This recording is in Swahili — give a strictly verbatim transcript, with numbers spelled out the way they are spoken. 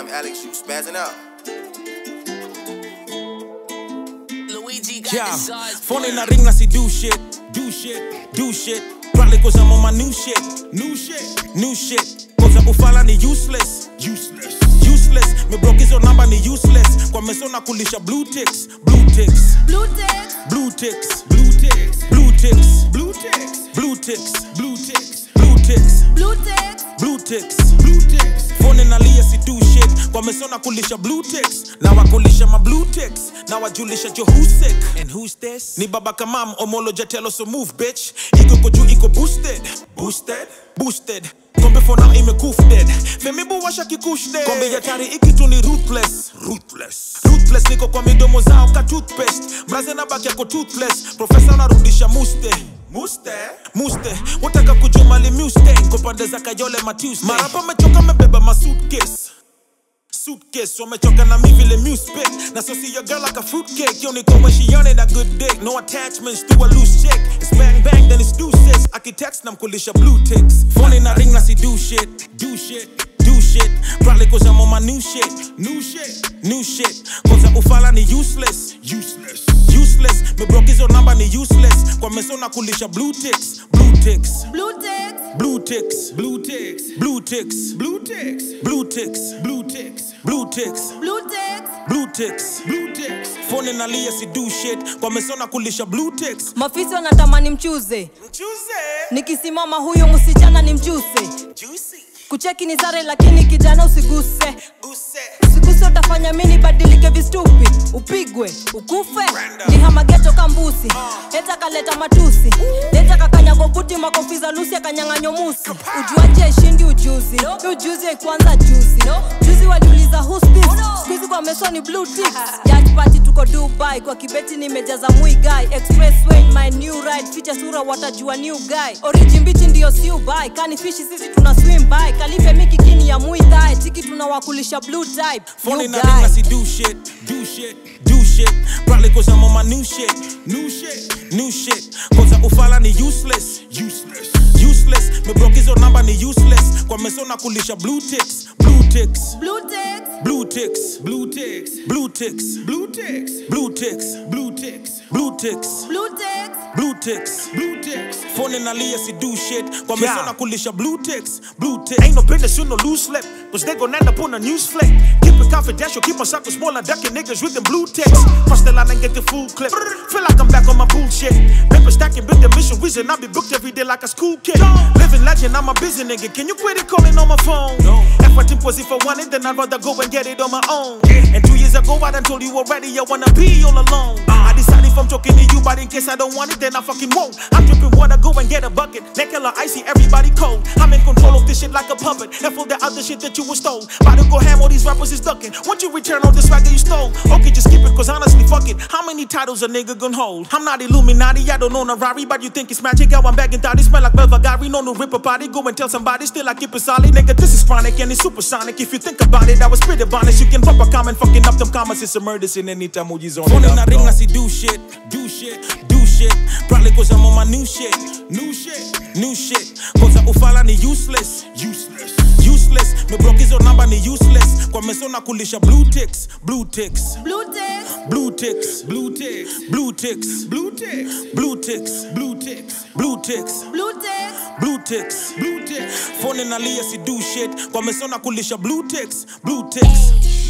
time, Alex, you spazzing out. Luigi got yeah. the sauce. Phone in the ring, I see do shit, do shit, do shit. Probably cause I'm on my new shit, new shit, new shit. Cause I'm ufala ni useless, useless, useless. Me broke hizo namba ni useless. Kwa meso na kulisha BlueTicks, BlueTicks, BlueTicks, BlueTicks, BlueTicks, BlueTicks, BlueTicks, BlueTicks, BlueTicks, BlueTicks, BlueTicks, BlueTicks, BlueTicks. Phone in alia si do shit. Kwa meso na kulisha BlueTicks. Now I kulisha my BlueTicks. Now I julisha jo who's sick. And who's this? Ni baba kamam omolo jatelo so move bitch. Iko koju iko boosted. Boosted? Boosted. Kombe for now ime koofted. Femi buwasha kikushde. Kombe yatari ikitu ni ruthless. Ruthless. Ruthless niko kwa midomo zao ka toothpaste. Braze na baki yako toothless. Professor narudisha muste. Muste? Muste. Wataka kujuma li muste. Kopande za kayole ma Tuesday. Marapa mechoka mebeba ma suitcase. Suitcase, so me choka na mi vile muse spit. Na so see your girl like a fruitcake. You only go when she on it a good dick. No attachments to a loose chick. It's bang bang, then it's deuces. Aki text nam kulisha BlueTicks. Phone in a ring na si do shit, do shit, do shit. Probably cause I'm on my new shit, new shit, new shit. Cause I'm ufala ni useless, useless, useless. Me broke hizo namba ni useless. Kwa meso na kulisha BlueTicks, BlueTicks, BlueTicks, BlueTicks, BlueTicks, BlueTicks, BlueTicks, BlueTicks, BlueTicks, BlueTicks, BlueTicks, BlueTicks, BlueTicks. Phone in alia si do shit. Kwa meso na kulisha BlueTicks. mafisi wanatamani mchuze. Mchuze? Nikisimama huyo msichana ni mjuse. Juicy. Kucheki ni sare lakini kijana usiguse. Guse. Usiguse utafanya mini badilike vistupi. Upigwe, ukufe. Ni hamageto kambusi. Leta kaleta matusi. Leta kakanya gobuti makofiza lusi akanyanganyo musi. Ujuaji haishindi ujuzi. Ujuzi haikuanza juzi. Juzi waliuliza who's this? Squeezy kwa meso ni BlueTicks. Judge party tuko Dubai. Kwa kibeti nimejaza mui guy. Expressway my new ride. Ficha sura watajua new guy. Origin bichi ndiyo siu buy. Kani fishi sisi tuna swim by. Kalife miki kini ya mui thai. Tiki tunawakulisha blue type. Phone in a ring I see do shit, do shit, do shit. Probably cause I'm on my new shit, new shit, new shit. Cause I'm ufala ni useless, useless, useless. Me broke hizo namba ni useless. Kwa meso na kulisha BlueTicks, BlueTicks, BlueTicks, BlueTicks, BlueTicks, BlueTicks, BlueTicks, BlueTicks, BlueTicks, BlueTicks, BlueTicks, BlueTicks, BlueTicks. Phone in alia si do shit. Kwa meso na kulisha BlueTicks, BlueTicks. Ain't no business, you no loose lip. Cause they gon' end up on a news flick. Keep it confidential, keep my circle small and ducking niggas with them BlueTicks. Cross the line and get the full clip. Feel like I'm back on my bullshit. Paper stacking, build the mission reason. I be booked every day like a school kid. Living legend, I'm a busy nigga. Can you quit it calling on my phone? No. If I think was if I want it, then I'd rather go and get it on my own. And two years ago, I done told you already I wanna be all alone. I decided if I'm talking to you, but in case I don't want it, then I fucking won't. I'm dripping water, go and get a bucket. Neck hella icy, everybody cold. I'm in control of this shit like a puppet. And for the other shit that you was stole. About to go ham, all these rappers is ducking. Once you return all the swag that you stole, okay, just keep it, cause honestly, fuck it. How many titles a nigga gon' hold? I'm not Illuminati, I don't own a Rari, but you think it's magic. How I'm bagging thought, it smell like Belvagari. No, no ripper body, go and tell somebody, still I keep it solid. Nigga, this is chronic and it's supersonic. If you think about it, I was pretty honest. You can pop a comment, fucking up them comments. It's a murder scene anytime Uji's on. Phone in a ring, I see do shit, do shit, do shit. Probably cause I'm on my new shit, new shit, new shit. Cause I'm ufala ni useless, useless, useless. Me broke hizo namba ni useless. Kwa meso na kulisha BlueTicks, BlueTicks, BlueTicks, BlueTicks, BlueTicks, BlueTicks, BlueTicks, BlueTicks, BlueTicks, BlueTicks, BlueTicks, BlueTicks, BlueTicks. Phone in alia si do shit. Kwa meso na kulisha BlueTicks, BlueTicks.